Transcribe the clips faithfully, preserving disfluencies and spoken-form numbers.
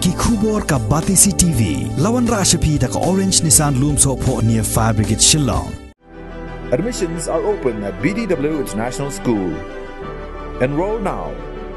ki khubor ka Batisi T V. Lawan Rashapi da ka Orange Nissan Loom so po near Fire Brigade Shillong. Admissions are open at B D W International School. Enroll now.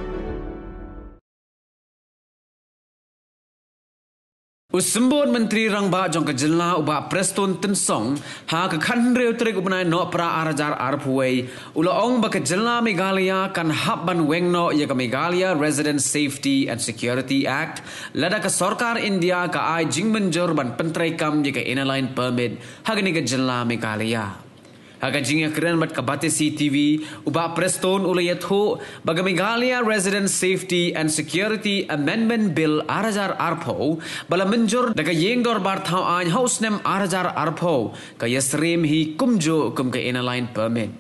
Usembon Menteri Rangba jong ke jelna uba Preston Tensong ha ke kan reu trik ubnai no pra arajar arpuai ula ong ba ke jelna Meghalaya kan habban wengno ya ke Meghalaya Resident Safety and Security Act lada ke Sarkar India ka ai jingmenjor ban pentrai kam ya ke inline permit ha ke ni ke jelna Meghalaya. Hagan jingya keren bat Batisi T V uba Preston ula yatho baga Meghalaya Resident Safety and Security Amendment Bill arajar arpo bala menjur daga yeng dor bar thau an house nem arajar arpo ka yasrim hi kumjo kum ke inline permit.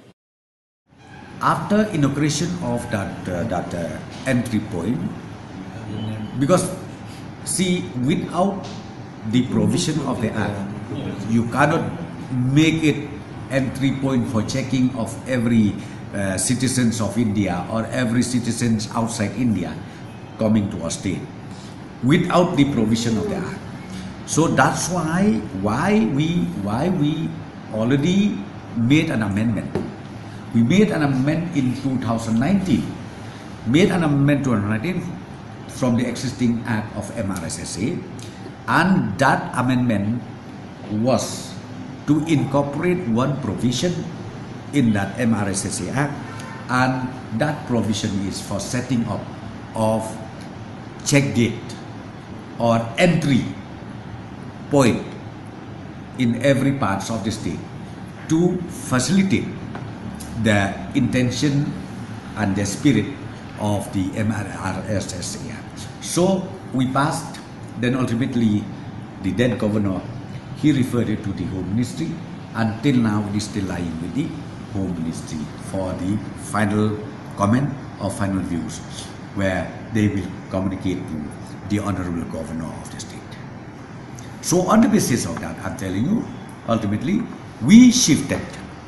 After inauguration of that uh, that uh, entry point, because see, without the provision of the act, you cannot make it entry point for checking of every uh, citizens of India or every citizens outside India coming to our state without the provision of the act. So that's why why we why we already made an amendment. We made an amendment in two thousand nineteen. Made an amendment to nineteen from the existing act of M R S S A, and that amendment was to incorporate one provision in that M R S S A Act, and that provision is for setting up of check gate or entry point in every parts of the state to facilitate the intention and the spirit of the M R S S A Act. So we passed, then ultimately the then governor, he referred it to the Home Ministry. Until now, it is still lying with the Home Ministry for the final comment or final views, where they will communicate to the Honorable Governor of the state. So on the basis of that, I'm telling you, ultimately, we shifted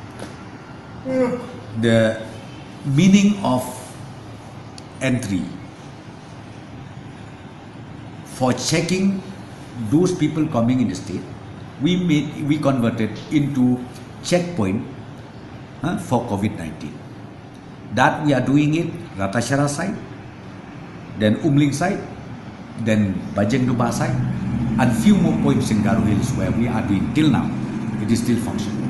the meaning of entry for checking those people coming in the state. We made, we converted into checkpoint uh, for COVID nineteen. That we are doing it Ratashara side, then Umling side, then Bajeng Duba side, and few more points in Garo Hills where we are doing till now. It is still functioning.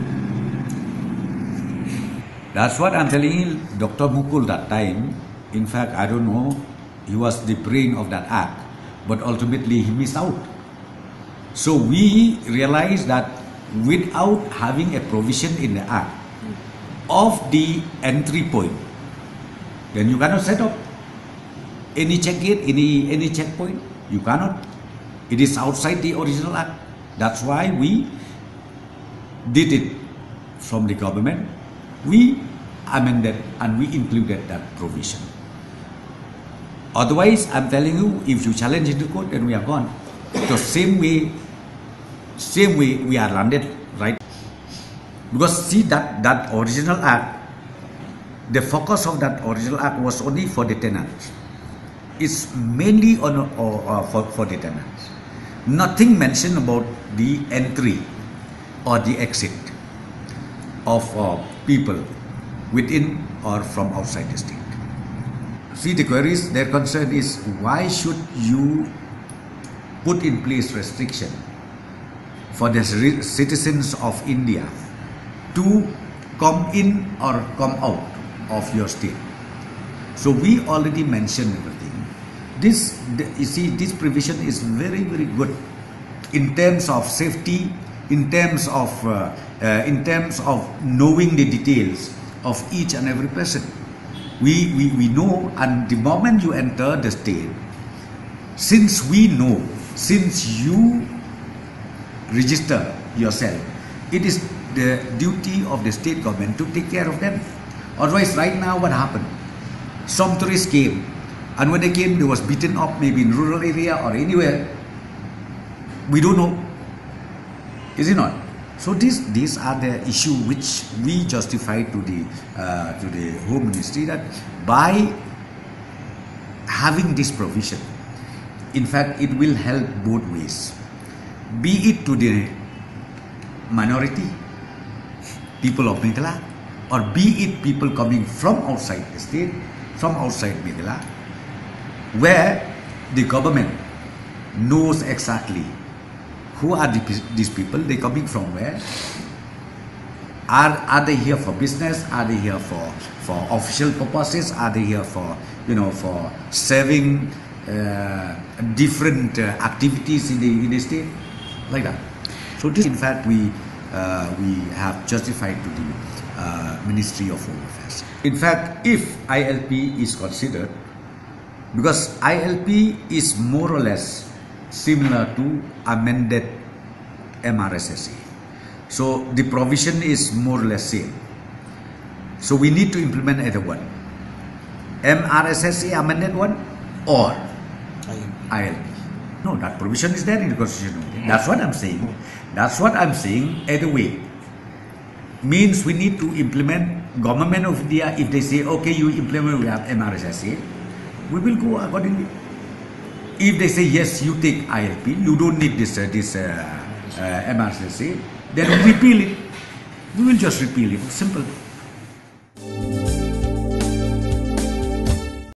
That's what I'm telling you. Doctor Mukul that time, in fact, I don't know, he was the brain of that act, but ultimately he missed out. So we realized that without having a provision in the act of the entry point, then you cannot set up any check gate, any any checkpoint. You cannot. It is outside the original act. That's why we did it from the government. We amended and we included that provision. Otherwise, I'm telling you, if you challenge it to court, then we are gone. The same way, same way we are landed, right? Because see that that original act, the focus of that original act was only for the tenants. It's mainly on or, or for for the tenants. Nothing mentioned about the entry or the exit of uh, people within or from outside the state. See, the queries, their concern is why should you put in place restriction for the citizens of India to come in or come out of your state. So we already mentioned everything. This, you see, this provision is very, very good in terms of safety, in terms of uh, uh, in terms of knowing the details of each and every person. We, we, we know, and the moment you enter the state, since we know, since you register yourself, it is the duty of the state government to take care of them. Otherwise, right now what happened? Some tourists came, and when they came, they was beaten up maybe in rural area or anywhere. We don't know. Is it not? So these these are the issue which we justify to the uh, to the Home Ministry, that by having this provision, in fact, it will help both ways. Be it to the minority, people of Meghalaya, or be it people coming from outside the state, from outside Meghalaya, where the government knows exactly who are the, these people, they coming from where, are, are they here for business, are they here for, for official purposes, are they here for, you know, for serving uh, different uh, activities in the, in the state, like that. So this, in fact, we, uh, we have justified to the uh, Ministry of Home Affairs. In fact, if I L P is considered, because I L P is more or less similar to amended M R S S A. So the provision is more or less same. So we need to implement either one. M R S S A amended one or I L P. No, that provision is there in the Constitution. That's what I'm saying. That's what I'm saying either way. Means we need to implement Government of India. If they say, okay, you implement, we have M R S S A, we will go accordingly. If they say, yes, you take I L P, you don't need this, uh, this uh, uh, M R S S A, then we repeal it. We will just repeal it. Simple.